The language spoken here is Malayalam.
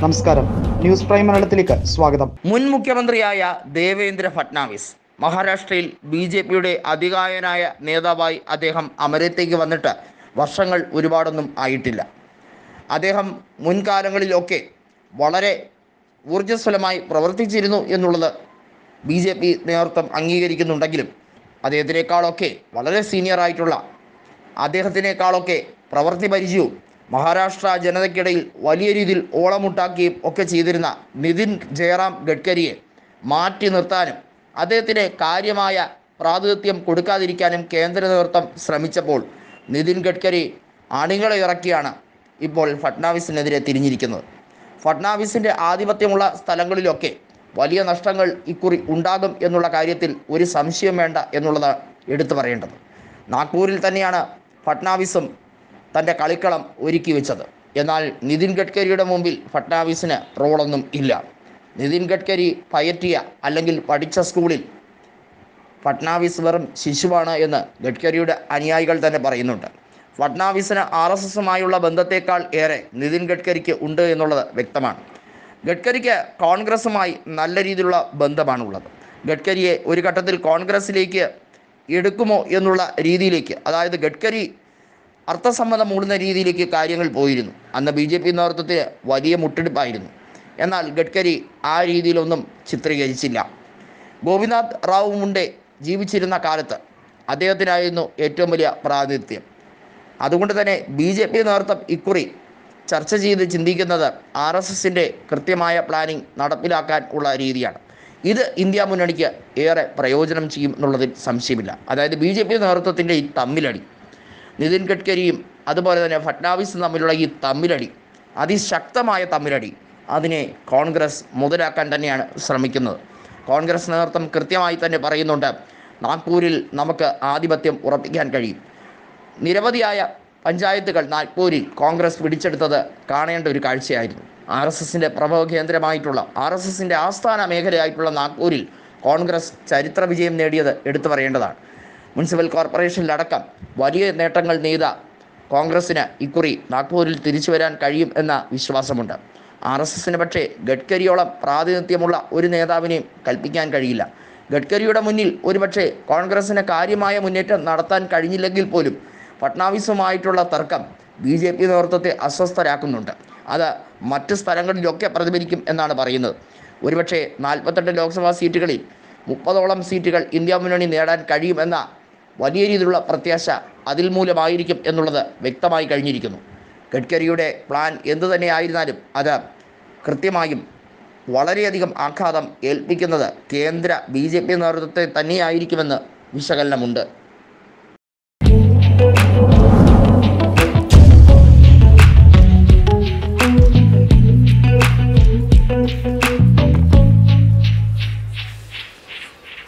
നമസ്കാരം, ന്യൂസ് പ്രൈം മലയാളത്തിലേക്ക് സ്വാഗതം. മുൻ മുഖ്യമന്ത്രിയായ ദേവേന്ദ്ര ഫട്നാവിസ് മഹാരാഷ്ട്രയിൽ BJPയുടെ അധികായനായ നേതാവായി അദ്ദേഹം അമരത്തേക്ക് വന്നിട്ട് വർഷങ്ങൾ ഒരുപാടൊന്നും ആയിട്ടില്ല. അദ്ദേഹം മുൻകാലങ്ങളിലൊക്കെ വളരെ ഊർജ്ജസ്വലമായി പ്രവർത്തിച്ചിരുന്നു എന്നുള്ളത് BJP നേതൃത്വം അംഗീകരിക്കുന്നുണ്ടെങ്കിലും അദ്ദേഹത്തിനേക്കാളൊക്കെ വളരെ സീനിയറായിട്ടുള്ള അദ്ദേഹത്തിനേക്കാളൊക്കെ പ്രവൃത്തി പരിചയവും മഹാരാഷ്ട്ര ജനതയ്ക്കിടയിൽ വലിയ രീതിയിൽ ഓളമുണ്ടാക്കുകയും ഒക്കെ ചെയ്തിരുന്ന നിതിൻ ജയറാം ഗഡ്കരിയെ മാറ്റി നിർത്താനും അദ്ദേഹത്തിന് കാര്യമായ പ്രാതിനിധ്യം കൊടുക്കാതിരിക്കാനും കേന്ദ്ര നേതൃത്വം ശ്രമിച്ചപ്പോൾ നിതിൻ ഗഡ്കരി അണികളെ ഇറക്കിയാണ് ഇപ്പോൾ ഫട്നാവിസിനെതിരെ തിരിഞ്ഞിരിക്കുന്നത്. ഫട്നാവിസിൻ്റെ ആധിപത്യമുള്ള സ്ഥലങ്ങളിലൊക്കെ വലിയ നഷ്ടങ്ങൾ ഇക്കുറി ഉണ്ടാകും എന്നുള്ള കാര്യത്തിൽ ഒരു സംശയം വേണ്ട എന്നുള്ളതാണ് എടുത്തു പറയേണ്ടത്. നാഗ്പൂരിൽ തന്നെയാണ് ഫട്നാവിസും തൻ്റെ കളിക്കളം ഒരുക്കി വെച്ചത്. എന്നാൽ നിതിൻ ഗഡ്കരിയുടെ മുമ്പിൽ ഫട്നാവിസിന് റോളൊന്നും ഇല്ല. നിതിൻ ഗഡ്കരി പയറ്റിയ അല്ലെങ്കിൽ പഠിച്ച സ്കൂളിൽ ഫട്നാവിസ് വെറും ശിശുവാണ് എന്ന് ഗഡ്കരിയുടെ അനുയായികൾ തന്നെ പറയുന്നുണ്ട്. ഫട്നാവിസിന് RSSുമായുള്ള ബന്ധത്തേക്കാൾ ഏറെ നിതിൻ ഗഡ്കരിക്ക് ഉണ്ട് എന്നുള്ളത് വ്യക്തമാണ്. ഗഡ്കരിക്ക് കോൺഗ്രസുമായി നല്ല രീതിയിലുള്ള ബന്ധമാണുള്ളത്. ഗഡ്കരിയെ ഒരു ഘട്ടത്തിൽ കോൺഗ്രസിലേക്ക് എടുക്കുമോ എന്നുള്ള രീതിയിലേക്ക്, അതായത് ഗഡ്കരി അർത്ഥസമ്മതം മൂടുന്ന രീതിയിലേക്ക് കാര്യങ്ങൾ പോയിരുന്നു. അന്ന് BJP നേതൃത്വത്തിൽ വലിയ മുട്ടെടുപ്പായിരുന്നു. എന്നാൽ ഗഡ്കരി ആ രീതിയിലൊന്നും ചിത്രീകരിച്ചില്ല. ഗോപിനാഥ് റാവു മുണ്ടെ ജീവിച്ചിരുന്ന കാലത്ത് അദ്ദേഹത്തിനായിരുന്നു ഏറ്റവും വലിയ പ്രാതിനിധ്യം. അതുകൊണ്ട് തന്നെ BJP നേതൃത്വം ഇക്കുറി ചർച്ച ചെയ്ത് ചിന്തിക്കുന്നത് RSSൻ്റെ കൃത്യമായ പ്ലാനിംഗ് നടപ്പിലാക്കാൻ ഉള്ള രീതിയാണ്. ഇത് ഇന്ത്യ മുന്നണിക്ക് ഏറെ പ്രയോജനം ചെയ്യും എന്നുള്ളതിൽ സംശയമില്ല. അതായത് BJP നേതൃത്വത്തിൻ്റെ ഈ തമ്മിലടി, നിതിൻ ഗഡ്കരിയും അതുപോലെ തന്നെ ഫട്നാവിസും തമ്മിലുള്ള ഈ തമ്മിലടി, അതിശക്തമായ തമ്മിലടി, അതിനെ കോൺഗ്രസ് മുതലാക്കാൻ തന്നെയാണ് ശ്രമിക്കുന്നത്. കോൺഗ്രസ് നേതൃത്വം കൃത്യമായി തന്നെ പറയുന്നുണ്ട്, നാഗ്പൂരിൽ നമുക്ക് ആധിപത്യം ഉറപ്പിക്കാൻ കഴിയും. നിരവധിയായ പഞ്ചായത്തുകൾ നാഗ്പൂരിൽ കോൺഗ്രസ് പിടിച്ചെടുത്തത് കാണേണ്ട ഒരു കാഴ്ചയായിരുന്നു. RSSൻ്റെ പ്രഭവ കേന്ദ്രമായിട്ടുള്ള RSSൻ്റെ ആസ്ഥാന മേഖലയായിട്ടുള്ള നാഗ്പൂരിൽ കോൺഗ്രസ് ചരിത്ര വിജയം നേടിയത് എടുത്തു പറയേണ്ടതാണ്. മുനിസിപ്പൽ കോർപ്പറേഷനിലടക്കം വലിയ നേട്ടങ്ങൾ നെയ്ത കോൺഗ്രസ്സിന് ഇക്കുറി നാഗ്പൂരിൽ തിരിച്ചു വരാൻ കഴിയും എന്ന വിശ്വാസമുണ്ട്. RSSന് പക്ഷേ ഗഡ്കരിയോളം പ്രാതിനിധ്യമുള്ള ഒരു നേതാവിനെയും കൽപ്പിക്കാൻ കഴിയില്ല. ഗഡ്കരിയുടെ മുന്നിൽ ഒരുപക്ഷെ കോൺഗ്രസ്സിന് കാര്യമായ മുന്നേറ്റം നടത്താൻ കഴിഞ്ഞില്ലെങ്കിൽ പോലും ഫട്നാവിസുമായിട്ടുള്ള തർക്കം BJP നേതൃത്വത്തെ അസ്വസ്ഥരാക്കുന്നുണ്ട്. അത് മറ്റ് സ്ഥലങ്ങളിലൊക്കെ പ്രതിഫലിക്കും എന്നാണ് പറയുന്നത്. ഒരുപക്ഷെ 48 ലോക്സഭാ സീറ്റുകളിൽ 30ഓളം സീറ്റുകൾ ഇന്ത്യ മുന്നണി നേടാൻ കഴിയുമെന്ന വലിയ രീതിയിലുള്ള പ്രത്യാശ അതിൽ മൂലമായിരിക്കും എന്നുള്ളത് വ്യക്തമായി കഴിഞ്ഞിരിക്കുന്നു. ഗഡ്കരിയുടെ പ്ലാൻ എന്തു തന്നെയായിരുന്നാലും അത് കൃത്യമായും വളരെയധികം ആഘാതം ഏൽപ്പിക്കുന്നത് കേന്ദ്ര BJP നേതൃത്വത്തെ തന്നെയായിരിക്കുമെന്ന് വിശകലനമുണ്ട്.